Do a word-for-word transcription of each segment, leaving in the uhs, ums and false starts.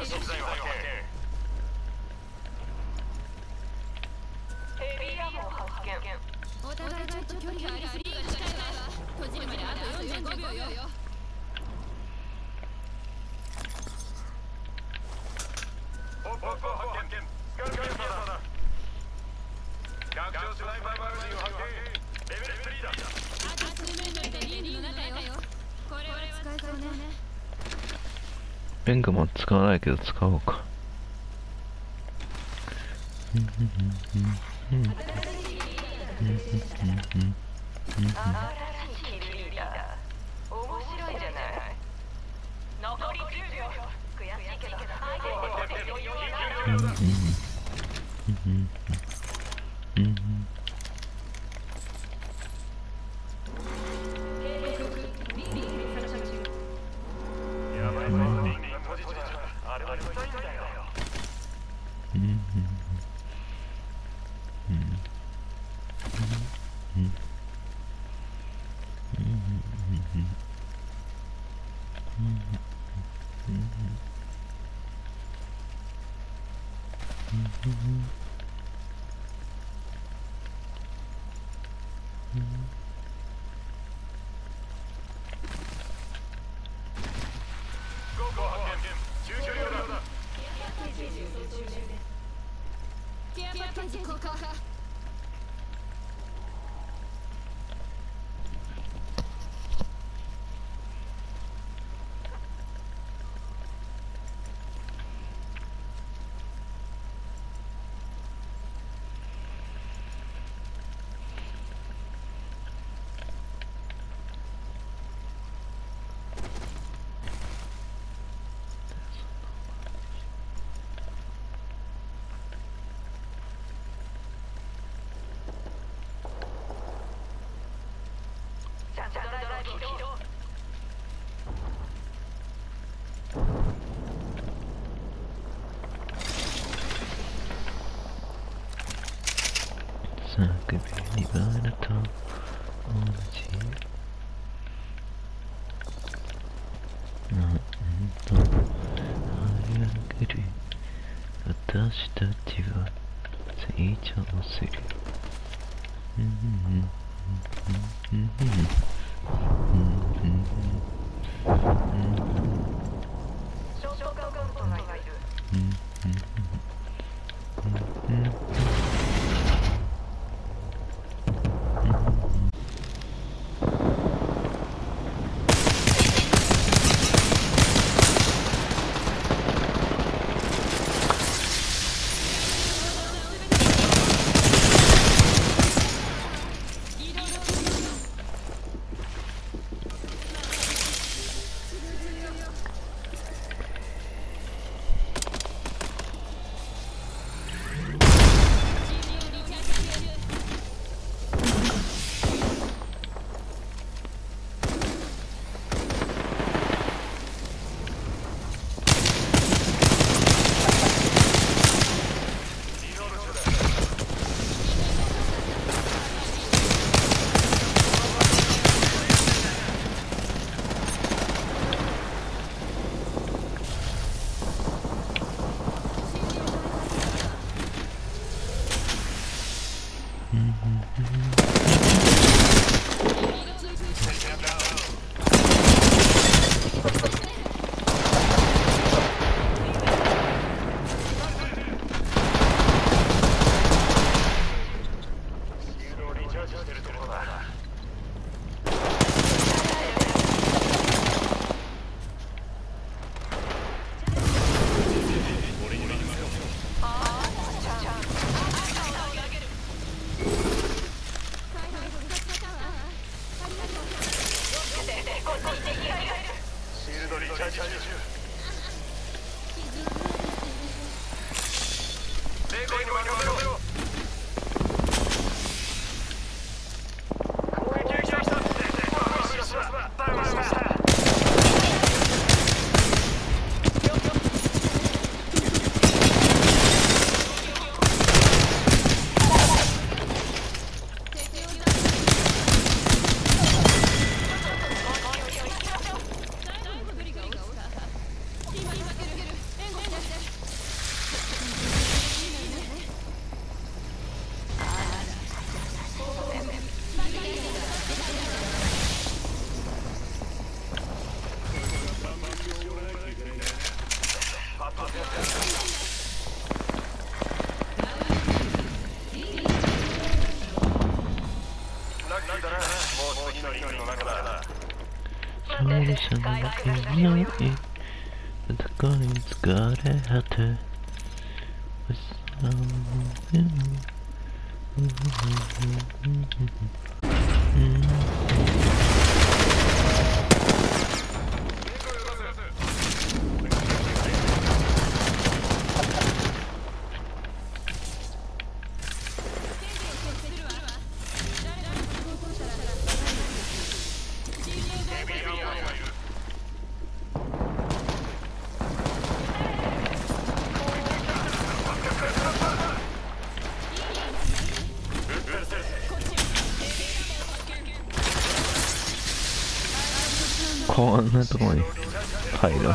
食材を発見。ヘビーアモ発見。 お互いちょっと距離がありすぎるが近いわ。閉じるまであとよんじゅうごびょうよ。 ポップアップ発見。ガンガンサだ。拡張スナイパーマガジンを発見。レベルスリーだ。 あと数メートルでリングの中よ。これは使えそうね。 ベングも使わないけど使おうか。 ケアパッケージ交換。 叫びにバラと同じなんと張り上げる私たちは成長する。うんうんうんうんうんもう次のリングの中だ。 勝利者のいないどこに疲れ果てこんなところに入る。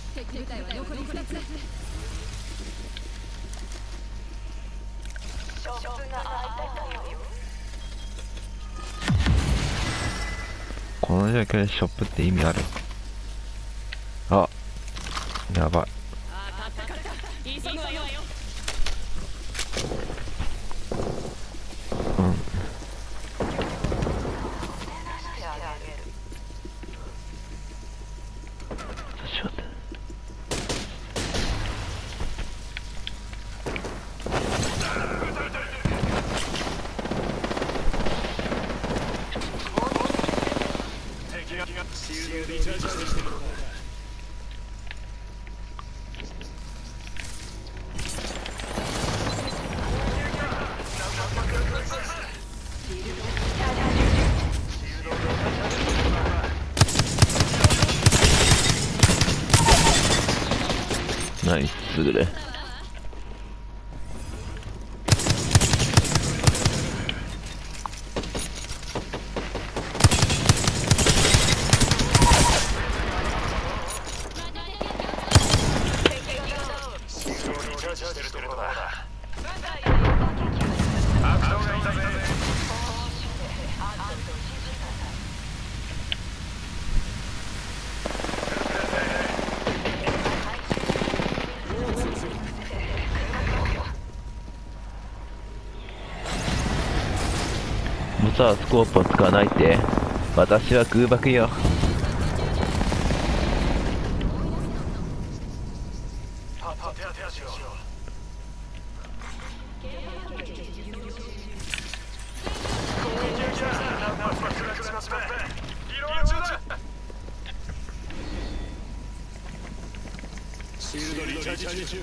この状況でショップって意味ある？あ、やばい。うん。ちょっと。ナイスすぐれ。もうさ、スコープを使わないって。私は空爆よ。 シールドリチャージ中。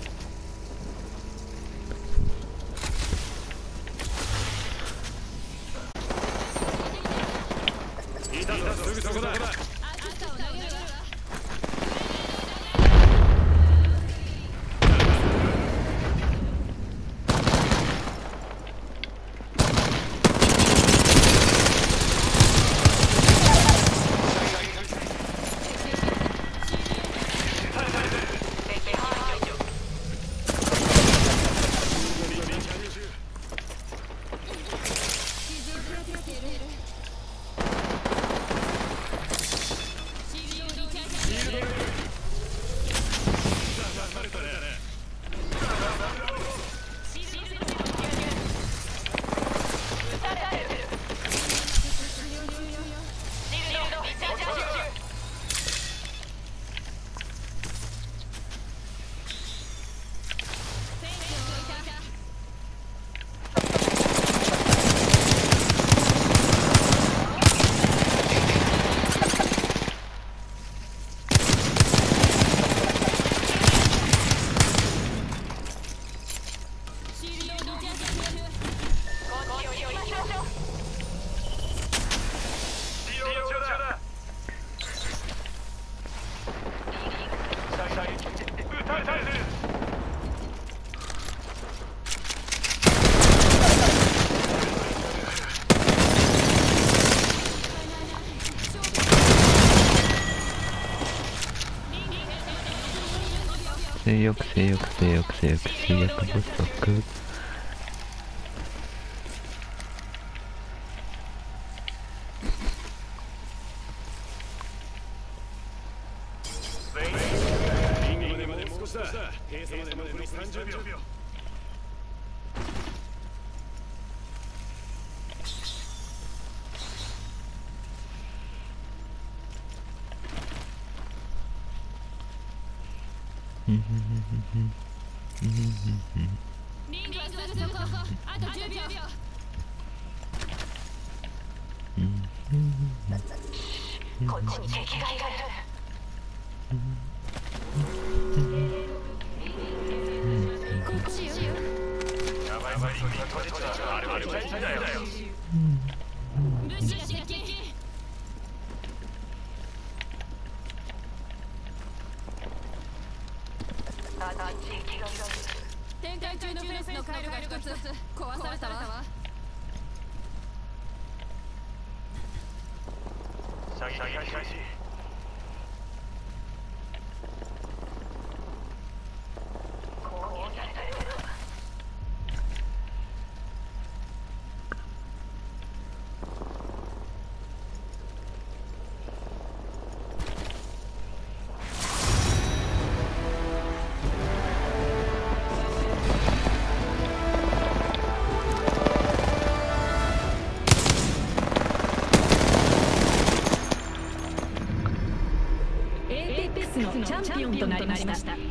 いたぞ、すぐそこだ。性欲性欲性欲性欲性欲不足。 リングはすぐそこ。あとじゅうびょう。 こっちに敵がいる。 こっちよ。 やばいやばい、あれはあれは痛いだよ。 物資が接近。展開中のフェンスの回路が一つ壊されたわ。 射撃開始。 エーペックスのチャンピオンとなりました。